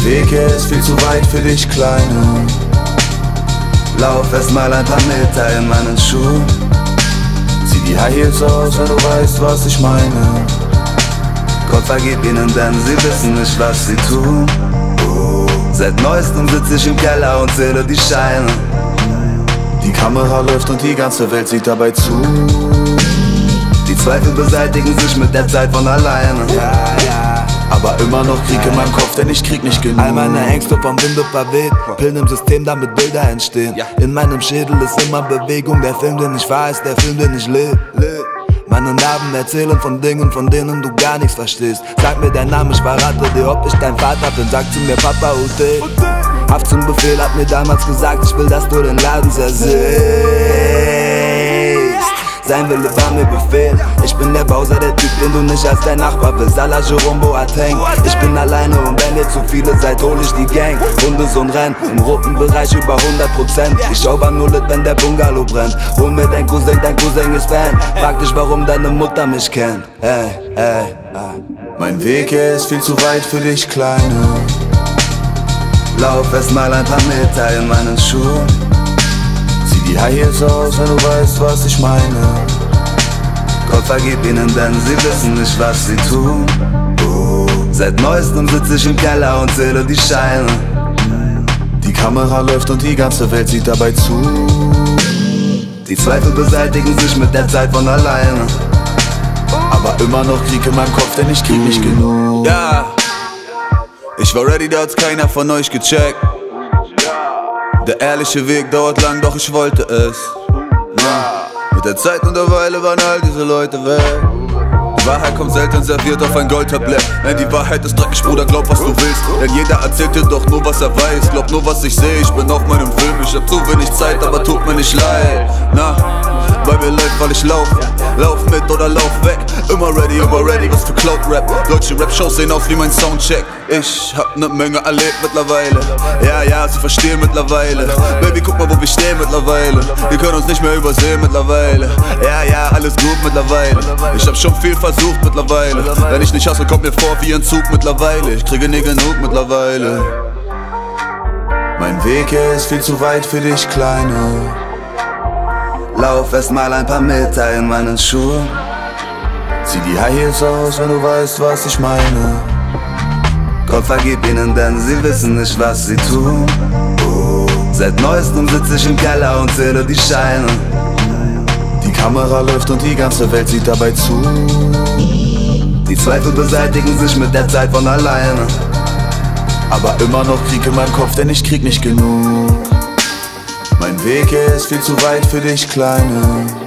Weg hier ist viel zu weit für dich, Kleine. Lauf erst mal ein paar Meter in meinen Schuhen. Zieh die High Heels aus, wenn du weißt, was ich meine. Gott vergib ihnen, denn sie wissen nicht, was sie tun. Seit neuestem sitz ich im Keller und zähle die Scheine. Die Kamera läuft und die ganze Welt sieht dabei zu. Die Zweifel beseitigen sich mit der Zeit von alleine. Aber immer noch Krieg in meinem Kopf, denn ich krieg nicht genug. All meine Ängste vom Winde verweht, Pillen im System, damit Bilder entstehen. In meinem Schädel ist immer Bewegung, der Film, den ich fahr, ist der Film, den ich lebe. Meine Narben erzählen von Dingen, von denen du gar nichts verstehst. Sag mir deinen Namen, ich verrate dir, ob ich dein Vater bin. Sag zu mir Papa Ute. Haft zum Befehl hat mir damals gesagt, ich will, dass du den Laden zersägst. Sein Wille war mir Befehl. Ich bin der Bowser, der Typ, den du nicht als dein Nachbar willst. À la Jerome Boateng. Ich bin alleine und wenn ihr zu viele seid, hol ich die Gang. Runde so ein Rennen, im roten Bereich über 100%. Ich schau beim Nullet, wenn der Bungalow brennt. Hol mir dein Cousin ist Fan. Frag dich, warum deine Mutter mich kennt. Mein Weg hier ist viel zu weit für dich, Kleine. Lauf erst mal ein paar Meter in meinen Schuhen. Zieh die High Heels aus, wenn du weißt, was ich meine. Gott vergib ihnen, denn sie wissen nicht, was sie tun. Seit neuestem sitz ich im Keller und zähle die Scheine. Die Kamera läuft und die ganze Welt sieht dabei zu. Die Zweifel beseitigen sich mit der Zeit von alleine. Aber immer noch Krieg in meinem Kopf, denn ich krieg nicht genug. Ja, ich war ready, da hat's keiner von euch gecheckt. Der ehrliche Weg dauert lang, doch ich wollte es. Mit der Zeit und der Weile waren all diese Leute weg. Die Wahrheit kommt selten serviert auf ein Goldtablett. Nein, die Wahrheit ist dreckig, Bruder, glaub was du willst. Denn jeder erzählt dir doch nur was er weiß. Glaub nur was ich seh, ich bin auf meinem Film. Ich hab zu wenig Zeit, aber tut mir nicht leid. Bei mir läuft, weil ich lauf mit oder lauf weg. Immer ready, was für Cloud-Rap. Deutsche Rap-Shows sehen aus wie mein Soundcheck. Ich hab ne Menge erlebt mittlerweile. Ja, sie verstehen mittlerweile. Baby, guck mal, wo wir stehen mittlerweile. Wir können uns nicht mehr übersehen mittlerweile. Ja, alles gut mittlerweile. Ich hab schon viel versucht mittlerweile. Wenn ich nicht hasse, kommt mir vor wie ein Zug mittlerweile. Ich kriege nie genug mittlerweile. Mein Weg hier ist viel zu weit für dich, Kleine. Lauf erst mal ein paar Meter in meinen Schuhen. Zieh die High Heels aus, wenn du weißt, was ich meine. Gott vergib ihnen, denn sie wissen nicht, was sie tun. Seit neuestem sitz ich im Keller und zähle die Scheine. Die Kamera läuft und die ganze Welt sieht dabei zu. Die Zweifel beseitigen sich mit der Zeit von alleine. Aber immer noch Krieg in meinem Kopf, denn ich krieg nicht genug. Mein Weg hier ist viel zu weit für dich, Kleine.